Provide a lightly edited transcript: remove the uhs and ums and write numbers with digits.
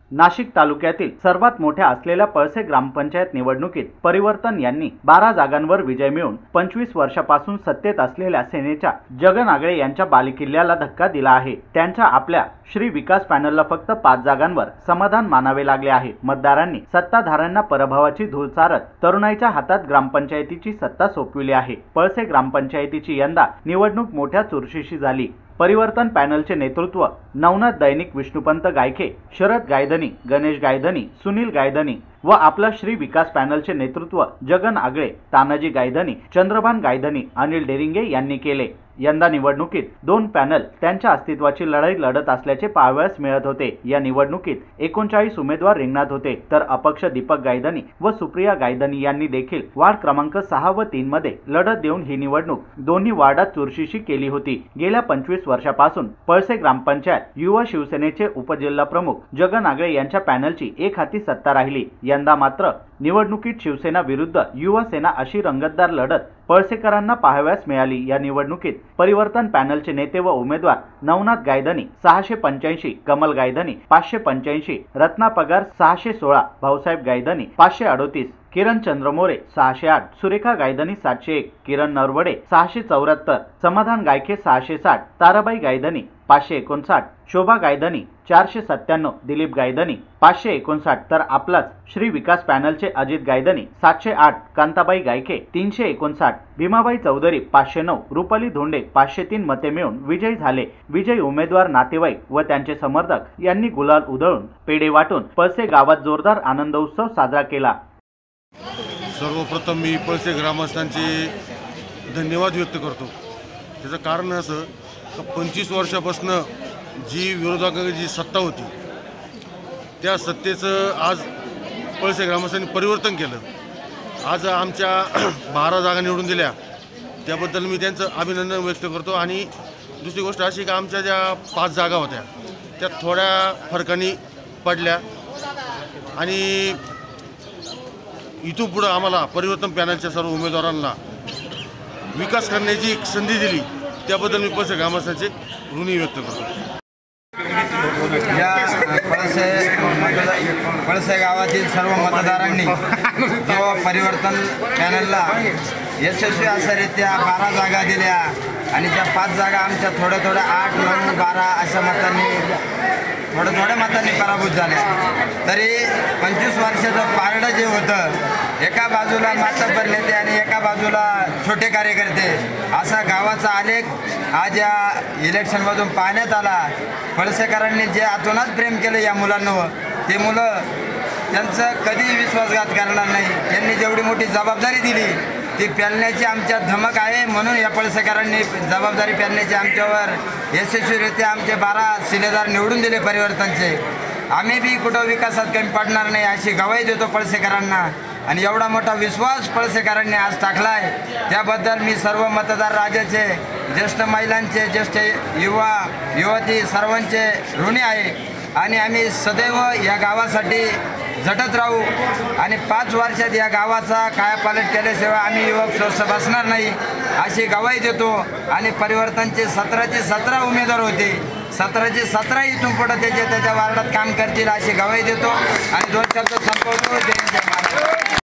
नाशिक तालुक्यातील सर्वात मोठ्या असलेल्या पळसे ग्रामपंचायत निवडणुकीत परिवर्तन यांनी 12 जागांवर विजय मिळवून 25 वर्षापासून सत्तेत असलेल्या सेनेच्या जगन आगळे यांच्या बालेकिल्ल्याला धक्का दिला आहे। त्यांच्या आपल्या श्री विकास पॅनलला फक्त 5 जागांवर समाधान मानावे लागले आहे। मतदारांनी सत्ताधाऱ्यांना पराभवाची धूळ चारत तरुणाईच्या हातात ग्रामपंचायतीची सत्ता सोपविली आहे। पळसे ग्रामपंचायतीची यंदा निवडणूक मोठ्या चुरशीची झाली। परिवर्तन पॅनलचे नेतृत्व नवनाथ दैनिक, विष्णुपंत गायके, शरद गायधनी, गणेश गायधनी, सुनील गायधनी व आपला श्री विकास पॅनलचे नेतृत्व जगन आगळे, तानाजी गायधनी, चंद्रभान गायधनी, अनिल डेरिंगे यांनी केले। यंदा निवडणुकीत 2 पॅनल त्यांच्या अस्तित्वाची लढाई लढत असल्याचे पाहावयास मिळत होते। या निवडणुकीत 39 उमेदवार रिंगणात होते, तर अपक्ष दीपक गायधनी व सुप्रिया गायधनी यांनी देखील वार्ड क्रमांक 6 व 3 मध्ये लढत देऊन ही निवडणूक दोन्ही वार्डात चुरशीची केली होती। गेल्या 25 वर्षापासून पळसे ग्रामपंचायत युवा शिवसेनेचे उपजिल्हा प्रमुख जगन आगळे यांच्या पॅनलची एकहाती सत्ता राहिली। यंदा मात्र निवडणुकीत शिवसेना विरुद्ध युवा सेना अशी रंगतदार लढत पळसेकरांना पाहावयास मिळाली। या निवडणुकीत परिवर्तन पॅनलचे नेते व उमेदवार नवनाथ गायधनी 685, कमल गायधनी 585, रत्ना पगार 616, भाऊसाहेब गायधनी 538, किरण चंद्रमोरे 608, सुरेखा गायधनी 701, किरण नरवडे 674, समाधान गायके 660, ताराबाई गायधनी 559, शोभा गायधनी 497, दिलीप गायधनी 559, तर आपलाच श्री विकास पॅनलचे अजित गायधनी 708, कांताबाई गायके 359, भीमाबाई चौधरी 509, रुपाली धोंडे 503 मते मिळून विजयी झाले। विजयी उमेदवार, नातेवाईक व त्यांचे समर्थक यांनी गुलाल उधळून पेढे वाटून पळसे गावात जोरदार आनंद उत्सव साजरा केला। सर्वप्रथम मी पळसे ग्रामस्थांचे धन्यवाद व्यक्त करतो। त्याचं कारण असं की 25 वर्षापासून जी विरोधकांची जी सत्ता होती त्या सत्तेचं आज पळसे ग्रामस्थांनी परिवर्तन केलं। आज आमच्या 12 जागा निवडून दिल्या, त्याबद्दल मी त्यांचं अभिनंदन व्यक्त करतो। आणि दुसरी गोष्ट अशी की आमच्या ज्या 5 जागा होत्या त्या थोड्या फरकाने पडल्या आणि इथून पुढे आम्हाला परिवर्तन पॅनलच्या सर्व उमेदवारांना विकास करण्याची एक संधी दिली, त्याबद्दल मी पळसे ग्रामस्थांचे ऋणी व्यक्त करतो। या पळसे गावातील सर्व मतदारांनी जेव्हा परिवर्तन पॅनलला यशस्वी अशारित्या 12 जागा दिल्या आणि त्या 5 जागा आमच्या थोड्या 8, 9, 12 अशा मतांनी थोड्या मतांनी पराभूत झाल्या, तरी 25 वर्षाचं पारडं जे होतं, एका बाजूला मातब्बर नेते आणि एका बाजूला छोटे कार्यकर्ते, असा गावाचा आलेख आज या इलेक्शनमधून पाहण्यात आला। पळसेकरांनी जे आतोनात प्रेम केलं या मुलांवर, ते मुलं त्यांचं कधी विश्वासघात करणार नाही। त्यांनी जेवढी मोठी जबाबदारी दिली ती पेलण्याची आमच्यात धमक आहे, म्हणून या पळसेकरांनी जबाबदारी पेलण्याची आमच्यावर यशस्वीरित्या आमचे 12 शिलेदार निवडून दिले परिवर्तनचे। आम्ही बी कुठं विकासात कमी पडणार नाही अशी ग्वाही देतो पळसेकरांना। आणि एवढा मोठा विश्वास पळसेकरांनी आज टाकला आहे, त्याबद्दल मी सर्व मतदार राजाचे, ज्येष्ठ महिलांचे, ज्येष्ठ युवती सर्वांचे ऋणी आहे। आणि आम्ही सदैव या गावासाठी झटत राहू आणि 5 वर्षात या गावाचा कायापालट केल्याशिवाय आम्ही युवक स्वस्थ बसणार नाही अशी ग्वाही देतो। आणि परिवर्तनचे 17चे 17 उमेदवार होते, 17चे 17 इथून पुढे त्याच्या वार्डात काम करतील अशी ग्वाही देतो आणि 2 शब्द संपवतो। जय हिंद, जय महाराष्ट्र।